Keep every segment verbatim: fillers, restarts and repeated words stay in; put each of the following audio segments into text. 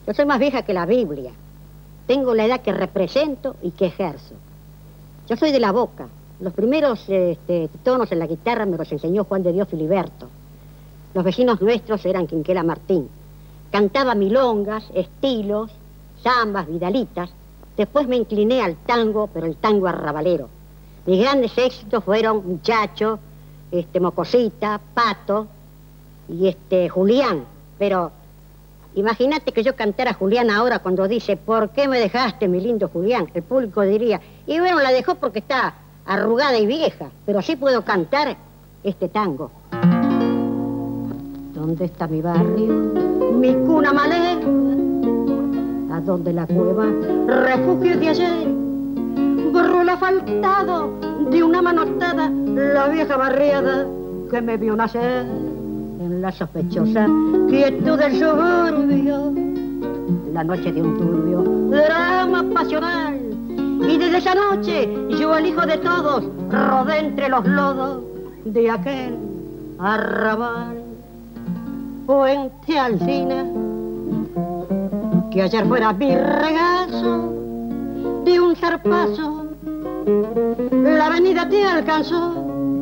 Yo soy más vieja que la Biblia. Tengo la edad que represento y que ejerzo. Yo soy de La Boca. Los primeros este, tonos en la guitarra me los enseñó Juan de Dios Filiberto. Los vecinos nuestros eran Quinquela Martín. Cantaba milongas, estilos, zambas, vidalitas. Después me incliné al tango, pero el tango arrabalero. Mis grandes éxitos fueron Muchacho, este, Mocosita, Pato y este, Julián. Pero imagínate que yo cantara Julián ahora cuando dice, ¿por qué me dejaste, mi lindo Julián? El público diría, y bueno, la dejó porque está arrugada y vieja, pero sí puedo cantar este tango. ¿Dónde está mi barrio? Mi cuna malera. ¿A dónde la cueva? Refugio de ayer. Borró el asfaltado de una manotada la vieja barriada que me vio nacer en la sospechosa quietud del suburbio. La noche de un turbio drama pasional. Y desde esa noche yo, el hijo de todos, rodé entre los lodos de aquel arrabal. Puente Alsina, que ayer fuera mi regazo de un zarpazo, la avenida te alcanzó,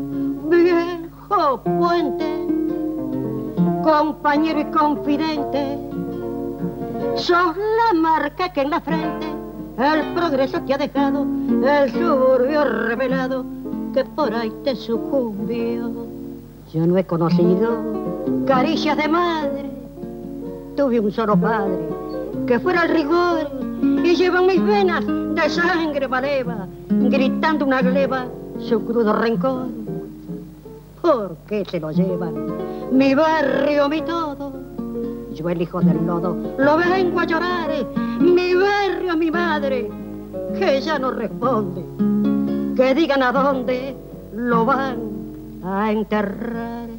viejo puente, compañero y confidente, sos la marca que en la frente el progreso te ha dejado, el suburbio revelado que por ahí te sucumbió. Yo no he conocido caricias de madre, tuve un solo padre que fuera el rigor y lleva en mis venas de sangre maleva, gritando una gleba su crudo rencor. ¿Por qué se lo llevan? Mi barrio, mi todo. Yo, el hijo del lodo, lo vengo a llorar. Mi barrio, mi madre, que ya no responde. Que digan a dónde lo van a enterrar.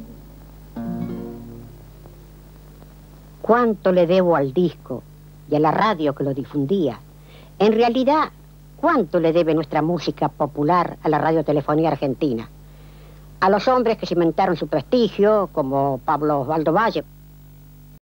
¿Cuánto le debo al disco y a la radio que lo difundía? En realidad, ¿cuánto le debe nuestra música popular a la radiotelefonía argentina? A los hombres que cimentaron su prestigio, como Pablo Osvaldo Valle,